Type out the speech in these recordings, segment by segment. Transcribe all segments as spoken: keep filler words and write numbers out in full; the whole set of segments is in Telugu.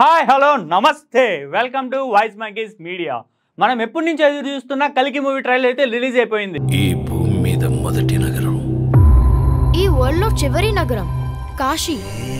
హాయ్ హలో నమస్తే welcome to voice monkeys media. మనం ఎప్పటి నుంచి ఎదురు చూస్తున్న కల్కి మూవీ ట్రైలర్ అయితే రిలీజ్ అయిపోయింది. ఈ భూమి మీద మొదటి నగరం, ఈ వరల్డ్ లో చివరి నగరం కాశీ.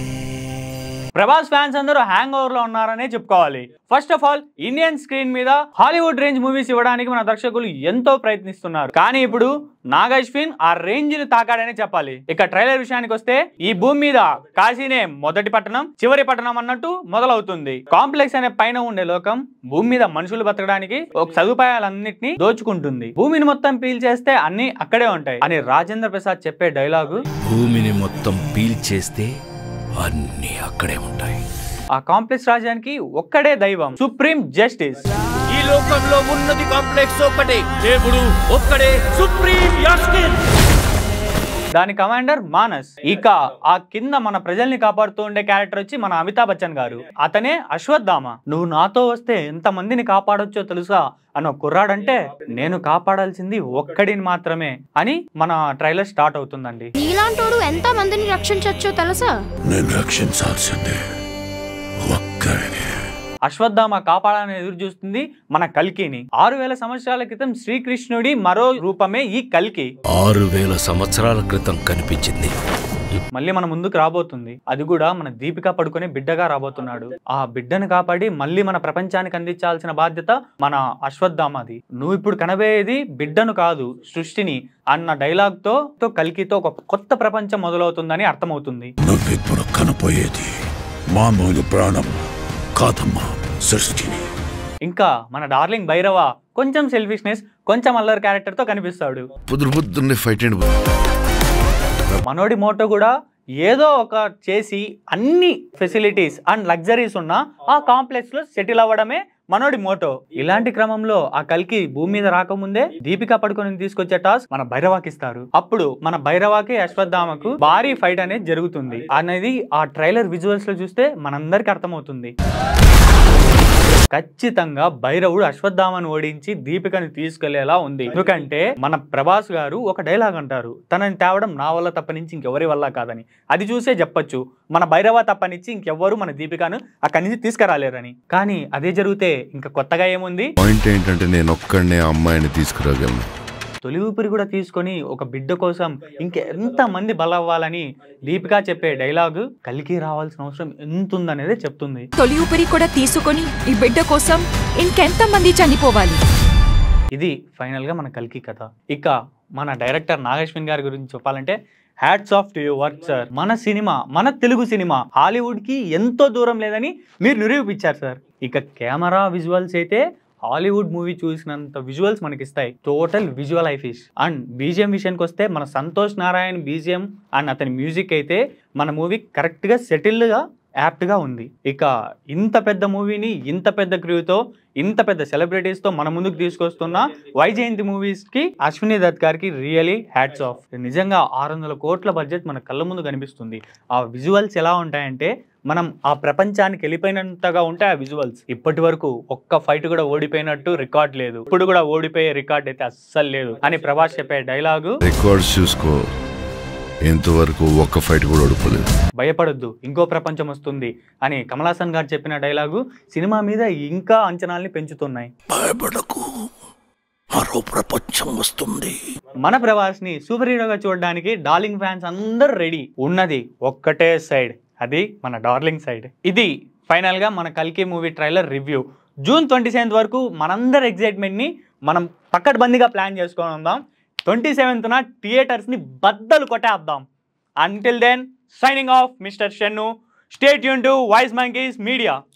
ప్రభాస్ ఫ్యాన్స్ అందరూ హ్యాంగ్ ఓవర్ లో ఉన్నారనే చెప్పుకోవాలి. First of all Indian screen మీద హాలీవుడ్ రేంజ్ మూవీస్ ఇవ్వడానికి మన దర్శకులు ఎంతో ప్రయత్నిస్తున్నారు. కానీ ఇప్పుడు నాగ్ అశ్విన్ ఆ రేంజ్ ని తాకాడనే చెప్పాలి. ఇక ట్రైలర్ విషయానికి వస్తే ఈ భూమి మీద కాశీనే మొదటి పట్టణం, చివరి పట్టణం అన్నట్టు మొదలవుతుంది. కాంప్లెక్స్ అనే పైన ఉండే లోకం భూమి మీద మనుషులు బతకడానికి ఒక సదుపాయాలన్నింటినీ దోచుకుంటుంది. భూమిని మొత్తం పీల్ చేస్తే అన్ని అక్కడే ఉంటాయి అని రాజేంద్ర ప్రసాద్ చెప్పే డైలాగు, భూమిని మొత్తం పీల్ చేస్తే అన్ని అక్కడే ఉంటాయి. ఆ కాంప్లెక్స్ రాజ్యానికి ఒక్కడే దైవం, సుప్రీం జస్టిస్. ఈ లోకంలో ఉన్నది కాంప్లెక్స్ ఒక్కటే, దేవుడు ఒక్కడే, సుప్రీం జస్టిస్. దాని కమాండర్ మానస్. ఇక ఆ కింద మన ప్రజల్ని కాపాడుతూ ఉండే క్యారెక్టర్ వచ్చి మన అమితాబ్ బచ్చన్ గారు. అతనే అశ్వత్థామ. నువ్వు నాతో వస్తే ఎంత మందిని కాపాడొచ్చో తెలుసా అన్న కుర్రాడంటే, నేను కాపాడాల్సింది ఒక్కడిని మాత్రమే అని మన ట్రైలర్ స్టార్ట్ అవుతుందండి. నీలాంటోడు ఎంత మందిని రక్షించొచ్చో తెలుసా? నేను రక్షించాల్సిందే ఒక్కడిని. అశ్వత్థామ కాపాడాలని ఎదురు చూస్తుంది మన కల్కిని. ఆరు వేల సంవత్సరాల క్రితం శ్రీకృష్ణుడి మరో రూపమే ఈ కల్కి. ఆరు వేల సంవత్సరాల క్రితం కనిపించింది, మళ్ళీ మన ముందుకు రాబోతుంది. అది కూడా మన దీపిక పడుకునే బిడ్డగా రాబోతున్నాడు. ఆ బిడ్డను కాపాడి మళ్ళీ మన ప్రపంచానికి అందించాల్సిన బాధ్యత మన అశ్వత్థామది. నువ్వు ఇప్పుడు కనబోయేది బిడ్డను కాదు, సృష్టిని అన్న డైలాగ్ తో కల్కితో ఒక కొత్త ప్రపంచం మొదలవుతుందని అర్థమవుతుంది. నువ్విప్పుడు కనపోయేది మామూలు ప్రాణం కాదమ్మా, సృష్టిని. ఇంకా మన డార్లింగ్ భైరవ కొంచెం సెల్ఫిష్నెస్, కొంచెం అల్లర్ క్యారెక్టర్ తో కనిపిస్తాడు. పొద్దు పొద్దున్నే ఫైట్ అండ్ మనోడి మోటో కూడా ఏదో ఒక చేసి అన్ని ఫెసిలిటీస్ అండ్ లగ్జరీస్ ఉన్న ఆ కాంప్లెక్స్ లో సెటిల్ అవ్వడమే మనోడి మోటో. ఇలాంటి క్రమంలో ఆ కల్కి భూమి మీద రాకముందే దీపిక పడుకొని తీసుకొచ్చే టాస్క్ మన భైరవాకి ఇస్తారు. అప్పుడు మన భైరవాకి అశ్వత్థామకు భారీ ఫైట్ అనేది జరుగుతుంది అనేది ఆ ట్రైలర్ విజువల్స్ లో చూస్తే మనందరికి అర్థమవుతుంది. ఖచ్చితంగా భైరవుడు అశ్వత్థామను ఓడించి దీపికని తీసుకెళ్లేలా ఉంది. ఎందుకంటే మన ప్రభాస్ గారు ఒక డైలాగ్ అంటారు, తనని తేవడం నా వల్ల తప్పనించి ఇంకెవరి వల్ల కాదని. అది చూసే చెప్పొచ్చు మన భైరవ తప్పనిచ్చి ఇంకెవ్వరు మన దీపికను అక్కడి నుంచి తీసుకురాలేరని. కానీ అదే జరిగితే ఇంకా కొత్తగా ఏముంది? పాయింట్ ఏంటంటే నేను ఒక్కడనే అమ్మాయిని తీసుకురాగలను. తొలి ఊపిరి కూడా తీసుకొని ఒక బిడ్డ కోసం ఇంకెంత మంది బలవ్వాలని దీపిక చెప్పే డైలాగు కల్కి రావాల్సిన అవసరం ఎంత ఉందనేది చెప్తుంది. తొలి ఊపిరి కూడా తీసుకొని ఈ బిడ్డ కోసం ఇంకెంత మంది చనిపోవాలి. ఇది ఫైనల్ గా మన కల్కి కథ. ఇక మన డైరెక్టర్ నాగ్ అశ్విన్ గారి గురించి చెప్పాలంటే, hats off to your work sir. మన సినిమా, మన తెలుగు సినిమా హాలీవుడ్ కి ఎంతో దూరం లేదని మీరు నిరూపించారు సార్. ఇక కెమెరా విజువల్స్ అయితే హాలీవుడ్ మూవీ చూసినంత విజువల్స్ మనకి ఇస్తాయి. Total visual eye feast. And BGM విషయానికి వస్తే మన సంతోష్ నారాయణ్ బీజిఎం అండ్ అతని మ్యూజిక్ అయితే మన మూవీ కరెక్ట్ గా సెటిల్డ్ గా యాప్ట్ గా ఉంది. ఇక ఇంత పెద్ద మూవీని ఇంత పెద్ద క్రూతో ఇంత పెద్ద సెలబ్రిటీస్ తో మన ముందుకు తీసుకొస్తున్న వైజయంతి మూవీస్ కి అశ్విని దత్ గారికి రియలీ హ్యాట్స్ ఆఫ్. నిజంగా ఆరు వందల కోట్ల బడ్జెట్ మన కళ్ళ ముందు కనిపిస్తుంది. ఆ విజువల్స్ ఎలా ఉంటాయంటే మనం ఆ ప్రపంచానికి వెళ్ళిపోయినంతగా ఉంటాయి ఆ విజువల్స్. ఇప్పటి వరకు ఒక్క ఫైట్ కూడా ఓడిపోయినట్టు రికార్డ్ లేదు, ఇప్పుడు కూడా ఓడిపోయే రికార్డ్ అయితే అస్సలు లేదు అని ప్రభాస్ చెప్పే డైలాగు, రికార్డ్స్ చూసుకో, ఇంతవరకు ఒక్క ఫైట్ కూడా ఓడిపోలేదు. భయపడొద్దు ఇంకో ప్రపంచం వస్తుంది అని కమల్ హాసన్ గారు చెప్పిన డైలాగు సినిమా మీద ఇంకా అంచనాల్ని పెంచుతున్నాయి. భయపడకు, మరో ప్రపంచం వస్తుంది. మన ప్రభాస్ ని సూపర్ హీరోగా చూడడానికి డార్లింగ్ ఫ్యాన్స్ అందరూ రెడీ. ఉన్నది ఒక్కటే సైడ్, అది మన డార్లింగ్ సైడ్. ఇది ఫైనల్ గా మన కల్కి movie trailer review. June twenty seventh వరకు మనందరి ఎగ్జైట్మెంట్ ని మనం పక్కడ్బందీగా ప్లాన్ చేసుకొని ఉందాం. ట్వంటీ సెవెంత్న థియేటర్స్ ని బద్దలు కొట్టేద్దాం. Until then signing off mister Shannu. Stay tune to voice monkeys media.